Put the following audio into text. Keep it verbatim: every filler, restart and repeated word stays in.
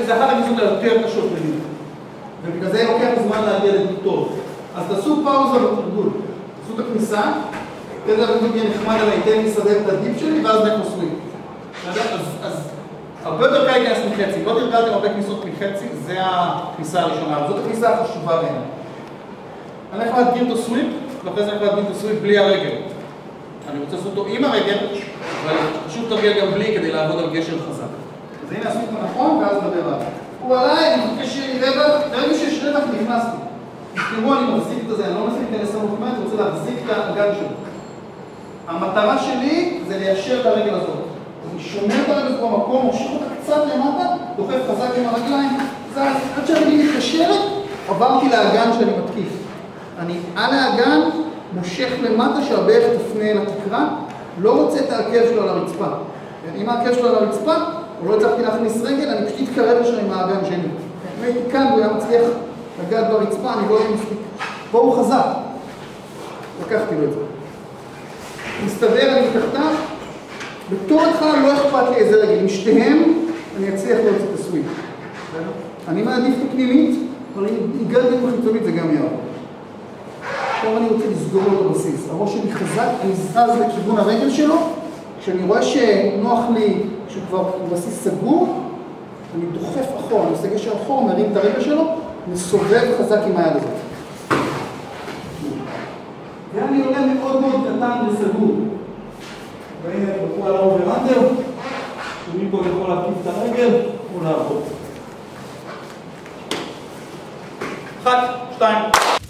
זה אחת הכניסות היותר קשות ללימוד. ובגלל זה לוקח זמן להגיע לטוב. אז תעשו פאוזה בתרגול. תעשו את הכניסה, תן לה בדיוק יהיה נחמד עליי, תן לי לסדר את הדיפ שלי, ואז נקו סוויפ. אז הרבה יותר קל להיכנס מחצי. לא תרגלתם הרבה כניסות מחצי, זה הכניסה הראשונה. זאת הכניסה החשובה בעיניי. אני הולך להדגיר את הסוויפ, ואחרי זה אני הולך להדגיר את הסוויפ בלי הרגל. אני רוצה לעשות אותו עם הרגל, אבל פשוט תרגיל גם בלי כדי לעבוד על גשר חזק. אז הנה הסוויפ הנכון, ואז נדבר עליו. הוא עליי, אני מחכה שיהיה לי רווח, ברגע שיש רווח נכנסתי. תראו, אני מחזיק את זה, אני לא מנסה להיכנס למוקמנט, אני רוצה להחזיק את האגן שלי. המטרה שלי זה ליישר את הרגל הזאת. אני שומר את הרגל הזאת במקום, מושך אותה קצת למטה, דוחף חזק עם הרגליים, זז. עד שהרגלי מתקשרת, עברתי לאגן שאני מתקיף. אני על האגן, מושך למטה שהברך תפנה לתקרה, לא רוצה את העקב שלו על הרצפה. אם העקב שלו על הרצפה, או לא הצלחתי להכניס רגל, אני פשוט אתקרב לשם עם האגן שלי. אם הייתי כאן והוא היה מצליח לגעת ברצפה, אני לא אהיה מספיק. פה הוא חזק. לקחתי לו את זה. מסתדר, אני מתחתיו. בתור התחלה לא אכפת לי איזה רגל. עם שתיהם, אני אצליח להוציא את הסוויפ. אני מעדיף את הפנימית, אבל אם הגעתי בחיצונית זה גם יעבור. עכשיו אני רוצה לסגור לו את הבסיס. הראש שלי חזק, אני זז לכיוון הרגל שלו. כשאני רואה שנוח לי, שהוא כבר בסיס סגור, אני דוחף אחורה, אני עושה גשר אחורה, מרים את הרגל שלו, מסובב חזק עם היד הזאת. ואני עולה מאוד מאוד קטן וסגור. והנה, בחרו על האובר-אנדר, שמפה יכול להקיף את הרגל או לעבוד. אחת, שתיים.